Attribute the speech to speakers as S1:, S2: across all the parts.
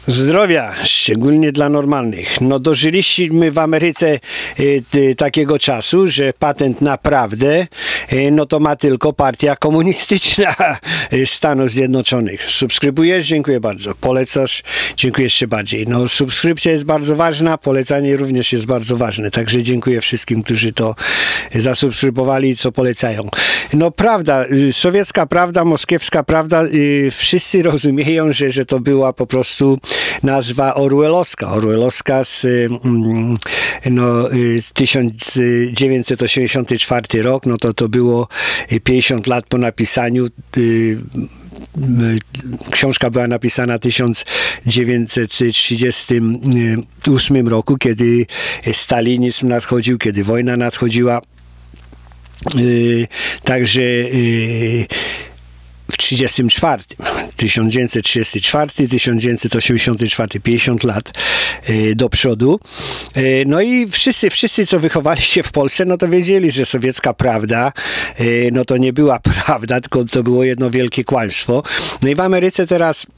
S1: Zdrowia, szczególnie dla normalnych. No dożyliśmy w Ameryce takiego czasu, że patent na prawdę no to ma tylko partia komunistyczna Stanów Zjednoczonych. Subskrybujesz? Dziękuję bardzo. Polecasz? Dziękuję jeszcze bardziej. No subskrypcja jest bardzo ważna, polecanie również jest bardzo ważne. Także dziękuję wszystkim, którzy to zasubskrybowali i co polecają. No prawda, sowiecka prawda, moskiewska prawda, wszyscy rozumieją, że to była po prostu nazwa orwellowska z 1984 rok, no to było 50 lat po napisaniu. Książka była napisana w 1938 roku, kiedy stalinizm nadchodził, kiedy wojna nadchodziła. Także w 1934, 1984, 50 lat do przodu. No i wszyscy, co wychowali się w Polsce, no to wiedzieli, że sowiecka prawda, no to nie była prawda, tylko to było jedno wielkie kłamstwo. No i w Ameryce teraz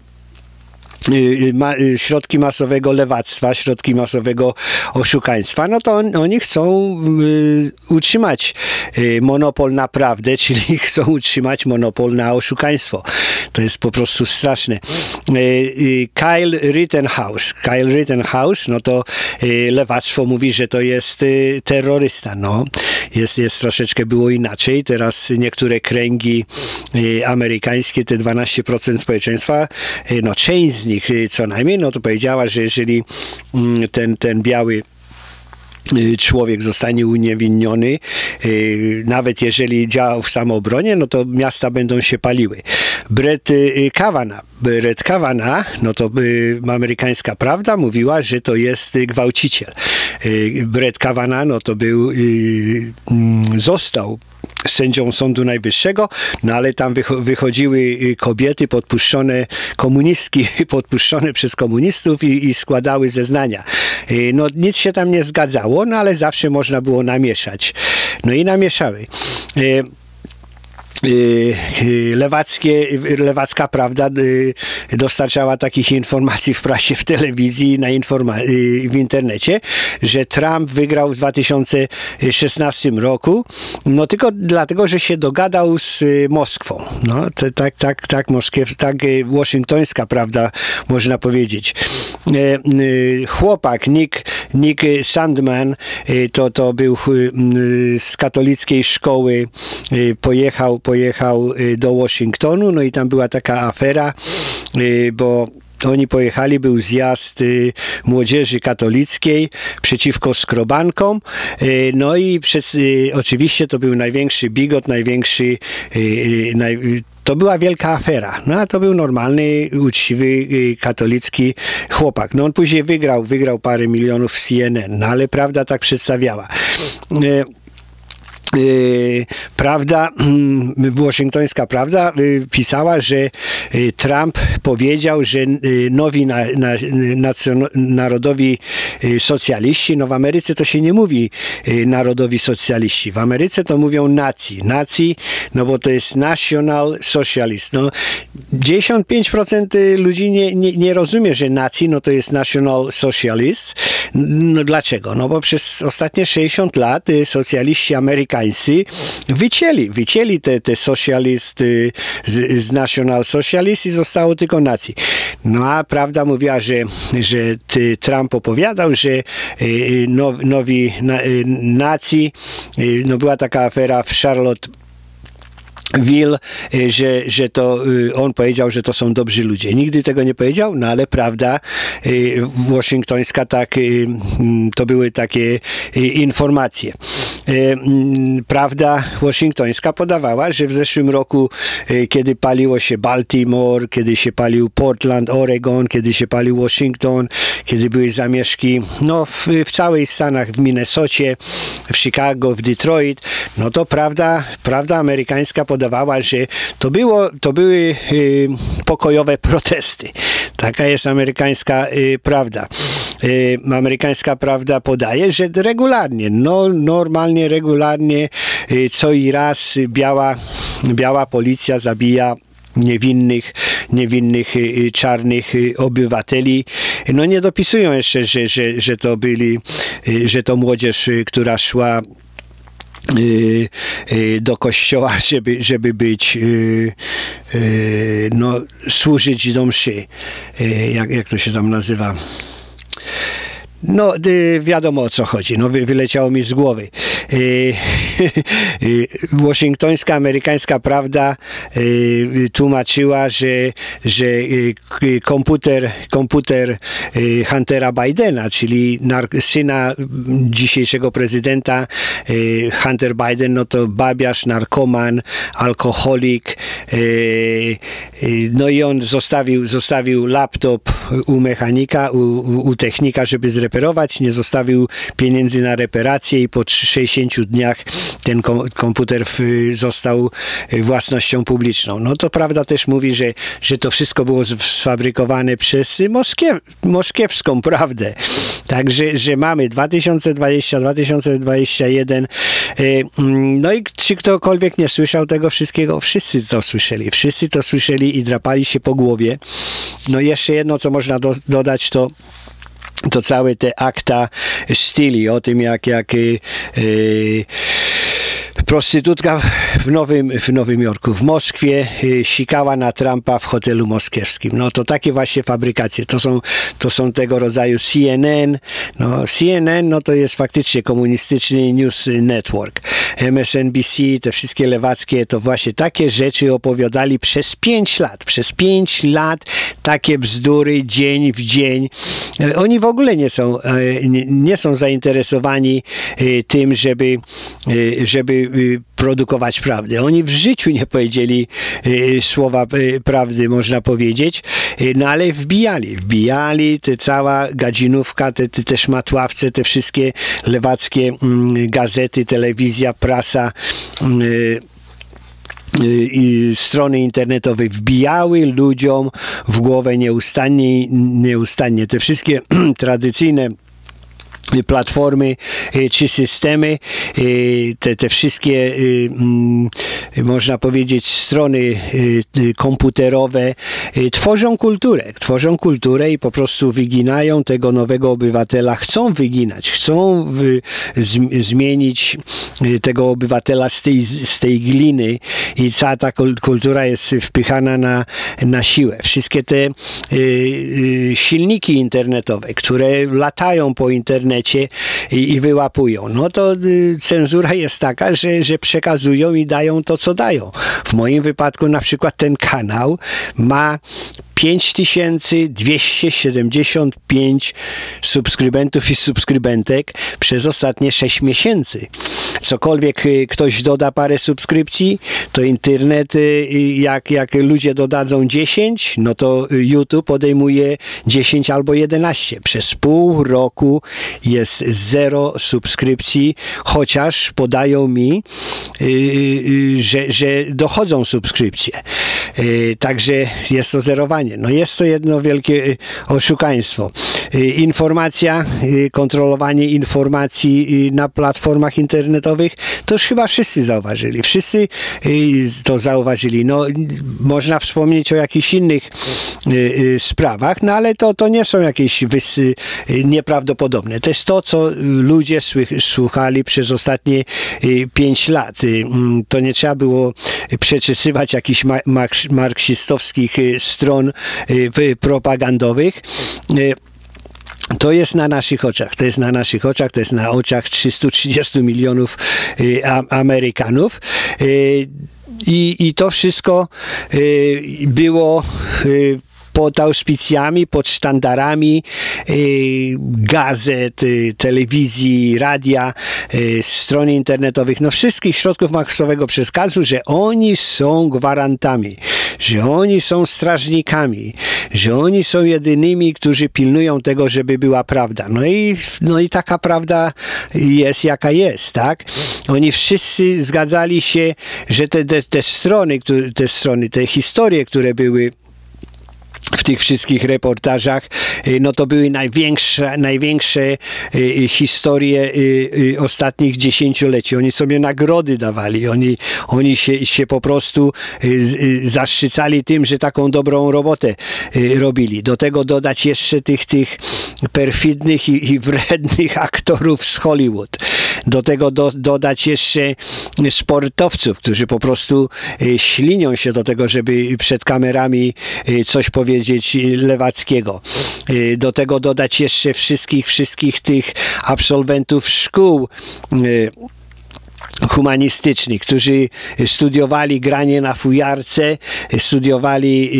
S1: środki masowego lewactwa, środki masowego oszukaństwa, no to oni chcą utrzymać monopol na prawdę, czyli chcą utrzymać monopol na oszukaństwo. To jest po prostu straszne. Kyle Rittenhouse, no to lewactwo mówi, że to jest terrorysta. No, jest troszeczkę było inaczej. Teraz niektóre kręgi amerykańskie, te 12% społeczeństwa, no część z nich co najmniej, no to powiedziała, że jeżeli ten biały człowiek zostanie uniewinniony, nawet jeżeli działał w samoobronie, no to miasta będą się paliły. Brett Kavanaugh, no to amerykańska prawda mówiła, że to jest gwałciciel. Brett Kavanaugh, no to został sędzią Sądu Najwyższego, no ale tam wychodziły kobiety podpuszczone, komunistki podpuszczone przez komunistów i składały zeznania. No nic się tam nie zgadzało, no ale zawsze można było namieszać. No i namieszały. Lewacka prawda dostarczała takich informacji w prasie, w telewizji, w internecie, że Trump wygrał w 2016 roku, no tylko dlatego, że się dogadał z Moskwą. No, tak waszyngtońska prawda, można powiedzieć. Chłopak Nick Sandman, to był z katolickiej szkoły, pojechał do Waszyngtonu, no i tam była taka afera, bo oni pojechali, był zjazd młodzieży katolickiej przeciwko skrobankom, no i oczywiście to był największy bigot, to była wielka afera. No a to był normalny, uczciwy, katolicki chłopak. No on później wygrał parę milionów w CNN, no ale prawda tak przedstawiała. Prawda, waszyngtońska prawda pisała, że Trump powiedział, że nowi narodowi socjaliści, no w Ameryce to się nie mówi narodowi socjaliści, w Ameryce to mówią nacji, no bo to jest National Socialist. No 95% ludzi nie rozumie, że nacji, no to jest National Socialist. No dlaczego? No bo przez ostatnie 60 lat socjaliści amerykańscy wycięli te socjalist z National Socialist i zostało tylko nacji. No a prawda mówiła, że Trump opowiadał, że nowi nacji, no była taka afera w Charlottesville, że to on powiedział, że to są dobrzy ludzie. Nigdy tego nie powiedział, no ale prawda waszyngtońska, to były takie informacje. Prawda waszyngtońska podawała, że w zeszłym roku, kiedy paliło się Baltimore, kiedy się palił Portland, Oregon, kiedy się palił Washington, kiedy były zamieszki no, w całej Stanach, w Minnesocie, w Chicago, w Detroit, no to prawda amerykańska podawała, że to były pokojowe protesty. Taka jest amerykańska prawda. Amerykańska prawda podaje, że regularnie, regularnie co i raz biała policja zabija niewinnych czarnych obywateli. No nie dopisują jeszcze, że to młodzież, która szła do kościoła, żeby być, no, służyć do mszy. Jak to się tam nazywa? No, wiadomo o co chodzi. No, wyleciało mi z głowy. Washingtońska, amerykańska prawda tłumaczyła, że komputer Huntera Bidena, czyli syna dzisiejszego prezydenta, Hunter Biden, no to babiarz, narkoman, alkoholik. No i on zostawił laptop u mechanika, u technika, żeby zreperować, nie zostawił pieniędzy na reparację i po 60 dniach ten komputer został własnością publiczną. No to prawda też mówi, że to wszystko było sfabrykowane przez moskiewską prawdę. Także, że mamy 2020, 2021. No i czy ktokolwiek nie słyszał tego wszystkiego? Wszyscy to słyszeli. Wszyscy to słyszeli i drapali się po głowie. No jeszcze jedno, co można dodać, to całe te akta Stili, o tym jak prostytutka w Nowym Jorku, w Moskwie sikała na Trumpa w hotelu moskiewskim. No to takie właśnie fabrykacje. To są tego rodzaju CNN. No CNN, no to jest faktycznie komunistyczny news network. MSNBC, te wszystkie lewackie, to właśnie takie rzeczy opowiadali przez 5 lat. Przez 5 lat takie bzdury dzień w dzień. Oni w ogóle nie są zainteresowani tym, żeby produkować prawdę. Oni w życiu nie powiedzieli słowa prawdy, można powiedzieć, no ale wbijali te cała gadzinówka, te szmatławce, te wszystkie lewackie gazety, telewizja, prasa, i strony internetowe wbijały ludziom w głowę nieustannie. Te wszystkie tradycyjne platformy czy systemy, te wszystkie, można powiedzieć, strony komputerowe tworzą kulturę i po prostu wyginają tego nowego obywatela, chcą wyginać, chcą zmienić tego obywatela z tej gliny i cała ta kultura jest wpychana na siłę. Wszystkie te silniki internetowe, które latają po internecie i wyłapują. No to cenzura jest taka, że przekazują i dają to, co dają. W moim wypadku na przykład ten kanał ma 5275 subskrybentów i subskrybentek przez ostatnie 6 miesięcy. Cokolwiek ktoś doda parę subskrypcji, to internet, jak ludzie dodadzą 10, no to YouTube podejmuje 10 albo 11. Przez pół roku jest 0 subskrypcji, chociaż podają mi, że dochodzą subskrypcje. Także jest to zerowanie. No jest to jedno wielkie oszukaństwo. Informacja, kontrolowanie informacji na platformach internetowych, to już chyba wszyscy zauważyli. Wszyscy to zauważyli. No, można wspomnieć o jakichś innych sprawach, no ale to nie są jakieś nieprawdopodobne. To jest to, co ludzie słuchali przez ostatnie 5 lat. To nie trzeba było przeczesywać jakichś marksistowskich stron propagandowych. To jest na naszych oczach. To jest na oczach 330 milionów Amerykanów. I to wszystko było pod auspicjami, pod sztandarami gazet, telewizji, radia, stron internetowych, no wszystkich środków masowego przekazu, że oni są gwarantami, że oni są strażnikami, że oni są jedynymi, którzy pilnują tego, żeby była prawda. No i taka prawda jest, jaka jest, tak? Oni wszyscy zgadzali się, że te strony, te historie, które były w tych wszystkich reportażach, no to były największe historie ostatnich dziesięcioleci. Oni sobie nagrody dawali, oni się po prostu zaszczycali tym, że taką dobrą robotę robili. Do tego dodać jeszcze tych perfidnych i wrednych aktorów z Hollywood. Do tego dodać jeszcze sportowców, którzy po prostu ślinią się do tego, żeby przed kamerami coś powiedzieć lewackiego. Do tego dodać jeszcze wszystkich tych absolwentów szkół humanistycznych, którzy studiowali granie na fujarce, studiowali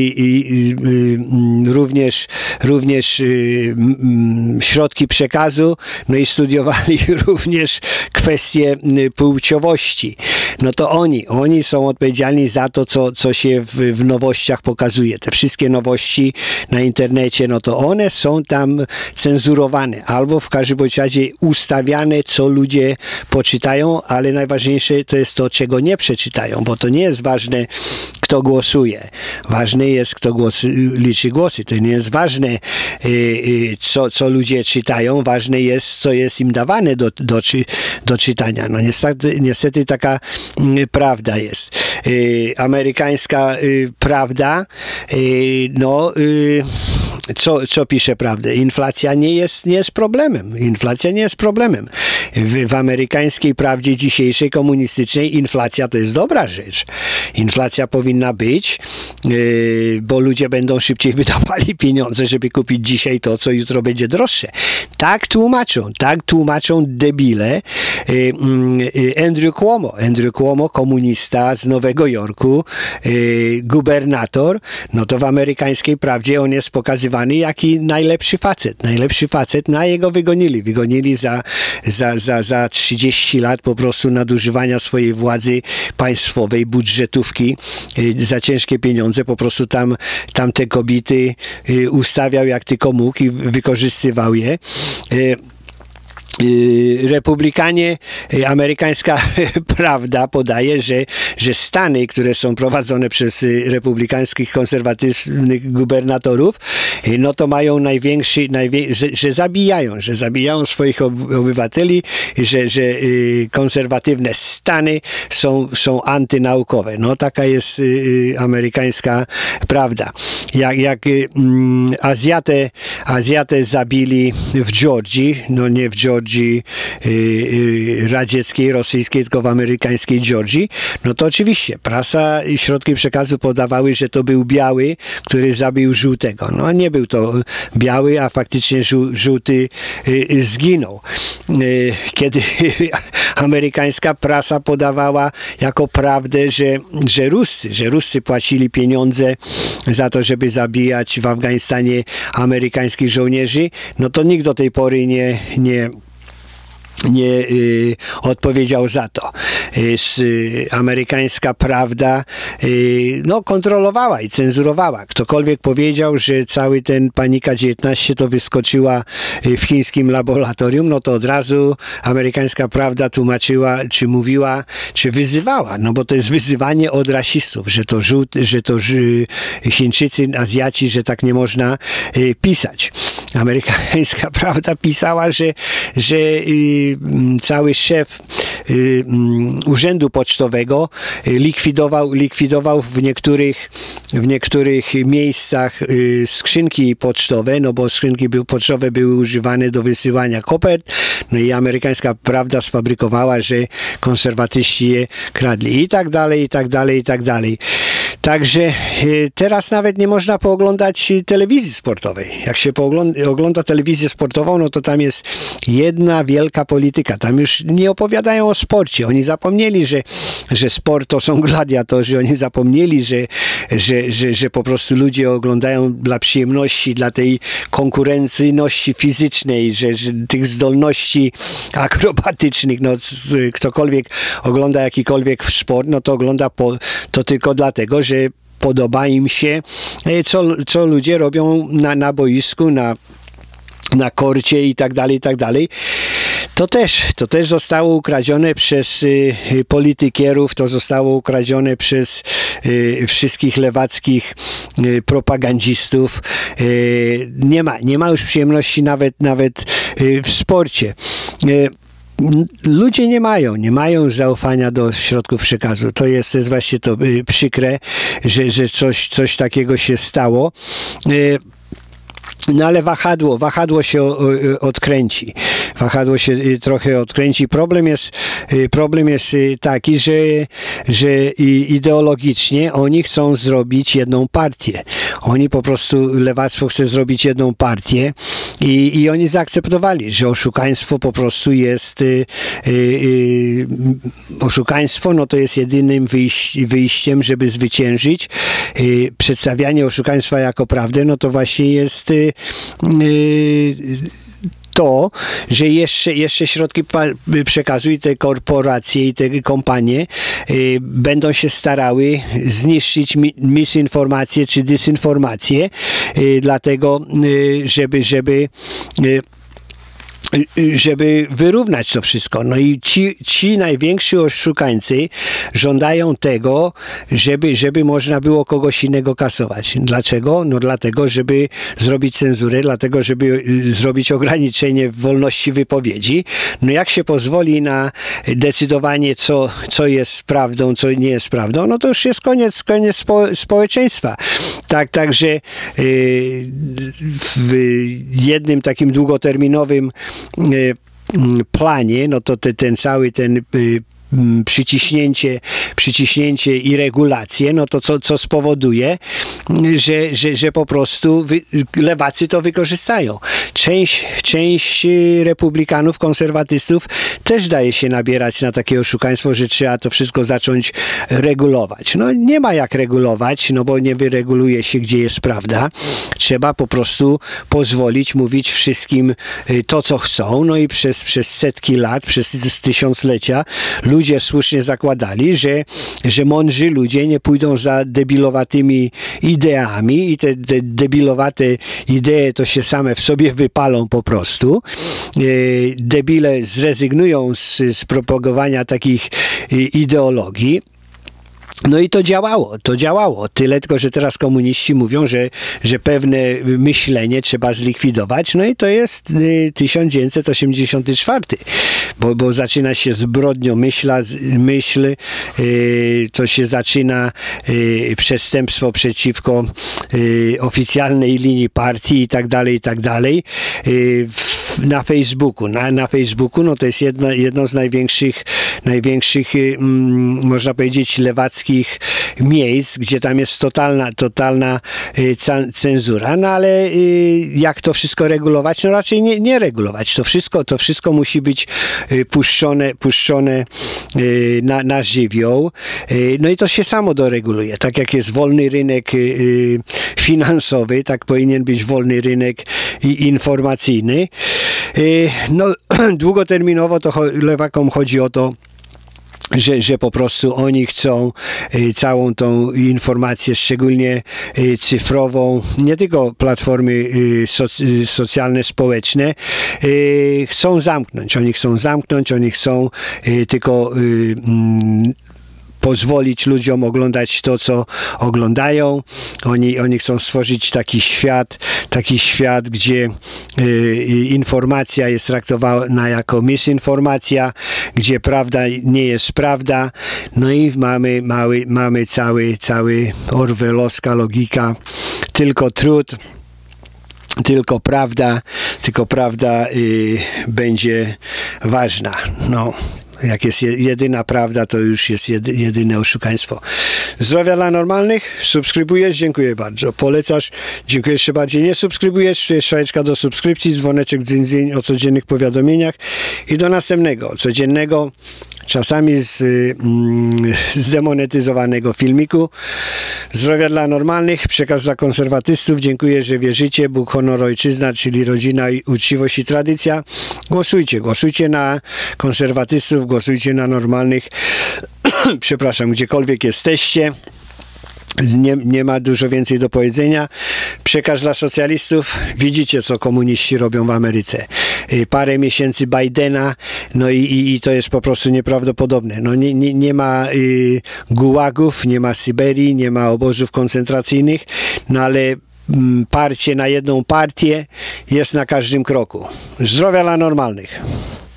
S1: również środki przekazu, no i studiowali również kwestie płciowości. No to oni są odpowiedzialni za to, co się w nowościach pokazuje. Te wszystkie nowości na internecie, no to one są tam cenzurowane, albo w każdym razie ustawiane, co ludzie poczytają, ale najważniejsze to jest to, czego nie przeczytają, bo to nie jest ważne, kto głosuje. Ważne jest, kto liczy głosy. To nie jest ważne, co ludzie czytają. Ważne jest, co jest im dawane do czytania. No niestety taka prawda jest. Amerykańska prawda, co pisze prawdę? Inflacja nie jest problemem. Inflacja nie jest problemem. W amerykańskiej prawdzie dzisiejszej, komunistycznej, inflacja to jest dobra rzecz. Inflacja powinna być, bo ludzie będą szybciej wydawali pieniądze, żeby kupić dzisiaj to, co jutro będzie droższe. Tak tłumaczą debile. Andrew Cuomo, komunista z Nowego Jorku, gubernator, no to w amerykańskiej prawdzie on jest pokazywany jaki najlepszy facet, na jego wygonili za 30 lat po prostu nadużywania swojej władzy państwowej, budżetówki, za ciężkie pieniądze, po prostu tam te kobiety ustawiał jak tylko mógł i wykorzystywał je. Republikanie, amerykańska prawda podaje, że Stany, które są prowadzone przez republikańskich, konserwatywnych gubernatorów, no to mają że zabijają swoich obywateli, że konserwatywne Stany są antynaukowe. No taka jest amerykańska prawda. Jak Azjatę zabili w Georgii, no nie w Georgii radzieckiej, rosyjskiej, tylko w amerykańskiej Georgii, no to oczywiście prasa i środki przekazu podawały, że to był biały, który zabił żółtego. No nie był to biały, a faktycznie żółty zginął. Kiedy amerykańska prasa podawała jako prawdę, że Ruscy płacili pieniądze za to, żeby zabijać w Afganistanie amerykańskich żołnierzy, no to nikt do tej pory nie odpowiedział za to. Amerykańska prawda kontrolowała i cenzurowała. Ktokolwiek powiedział, że cały ten Panika 19 to wyskoczyła w chińskim laboratorium, no to od razu amerykańska prawda tłumaczyła, czy mówiła, czy wyzywała, no bo to jest wyzywanie od rasistów, że to Chińczycy, Azjaci, że tak nie można pisać. Amerykańska prawda pisała, że cały szef urzędu pocztowego likwidował w niektórych miejscach skrzynki pocztowe, no bo skrzynki pocztowe były używane do wysyłania kopert, no i amerykańska prawda sfabrykowała, że konserwatyści je kradli i tak dalej, i tak dalej, i tak dalej. Także teraz nawet nie można pooglądać telewizji sportowej. Jak się ogląda telewizję sportową, no to tam jest jedna wielka polityka. Tam już nie opowiadają o sporcie. Oni zapomnieli, że sport to są gladiatorzy. Oni zapomnieli, że po prostu ludzie oglądają dla przyjemności, dla tej konkurencyjności fizycznej, że tych zdolności akrobatycznych. No, ktokolwiek ogląda jakikolwiek sport, no to ogląda to tylko dlatego, że podoba im się, co ludzie robią na boisku, na korcie i tak dalej, i tak dalej. To też zostało ukradzione przez politykierów, to zostało ukradzione przez wszystkich lewackich propagandzistów. Nie ma już przyjemności nawet w sporcie. Ludzie nie mają zaufania do środków przekazu. To jest właśnie to przykre, że coś takiego się stało. No ale wahadło się odkręci. Wahadło się trochę odkręci. Problem jest taki, że ideologicznie oni chcą zrobić jedną partię. Oni po prostu, lewactwo chce zrobić jedną partię i oni zaakceptowali, że oszukaństwo po prostu jest oszukaństwo, no to jest jedynym wyjściem, żeby zwyciężyć. Przedstawianie oszukaństwa jako prawdę, no to właśnie jest to, że jeszcze środki przekazu i te korporacje i te kompanie będą się starały zniszczyć misinformację czy dysinformację, dlatego żeby wyrównać to wszystko. No i ci najwięksi oszukańcy żądają tego, żeby można było kogoś innego kasować. Dlaczego? No dlatego, żeby zrobić cenzurę, dlatego, żeby zrobić ograniczenie wolności wypowiedzi. No jak się pozwoli na decydowanie, co jest prawdą, co nie jest prawdą, no to już jest koniec społeczeństwa. Także w jednym takim długoterminowym planie, no to ten cały przyciśnięcie i regulacje, no to co spowoduje, że po prostu lewacy to wykorzystają. Część republikanów, konserwatystów też daje się nabierać na takie oszukaństwo, że trzeba to wszystko zacząć regulować. No nie ma jak regulować, no bo nie wyreguluje się, gdzie jest prawda. Trzeba po prostu pozwolić mówić wszystkim to, co chcą, no i przez setki lat, przez tysiąclecia ludzie słusznie zakładali, że mądrzy ludzie nie pójdą za debilowatymi ideami i te debilowate idee to się same w sobie wypalą po prostu. Debile zrezygnują z propagowania takich ideologii. No i to działało. Tyle tylko, że teraz komuniści mówią, że pewne myślenie trzeba zlikwidować. No i to jest 1984. Bo zaczyna się zbrodnią myśl, to się zaczyna przestępstwo przeciwko oficjalnej linii partii i tak dalej. Na Facebooku. Na Facebooku no to jest jedno z największych można powiedzieć lewackich miejsc, gdzie tam jest totalna cenzura. No ale jak to wszystko regulować? No raczej nie regulować. To wszystko musi być puszczone na żywioł. No i to się samo doreguluje. Tak jak jest wolny rynek finansowy, tak powinien być wolny rynek informacyjny. No, długoterminowo to lewakom chodzi o to, że po prostu oni chcą całą tą informację, szczególnie cyfrową, nie tylko platformy socjalne, społeczne, chcą zamknąć. Oni chcą tylko pozwolić ludziom oglądać to, co oglądają. Oni chcą stworzyć taki świat, gdzie informacja jest traktowana jako misinformacja, gdzie prawda nie jest prawda. No i mamy cały orwellowska logika, tylko trud, tylko prawda będzie ważna. No. Jak jest jedyna prawda, to już jest jedyne oszukaństwo. Zdrowia dla normalnych. Subskrybujesz? Dziękuję bardzo. Polecasz? Dziękuję jeszcze bardziej. Nie subskrybujesz? Jest strzałeczka do subskrypcji, dzwoneczek dzyń o codziennych powiadomieniach i do następnego, codziennego, czasami zdemonetyzowanego filmiku. Zdrowia dla normalnych. Przekaz dla konserwatystów. Dziękuję, że wierzycie. Bóg, honor, ojczyzna, czyli rodzina, uczciwość i tradycja. Głosujcie na konserwatystów, głosujcie na normalnych. Przepraszam, gdziekolwiek jesteście. Nie ma dużo więcej do powiedzenia. Przekaz dla socjalistów. Widzicie, co komuniści robią w Ameryce. Parę miesięcy Bidena, no i to jest po prostu nieprawdopodobne. No nie ma gułagów, nie ma Syberii, nie ma obozów koncentracyjnych, no ale parcie na jedną partię jest na każdym kroku. Zdrowia dla normalnych.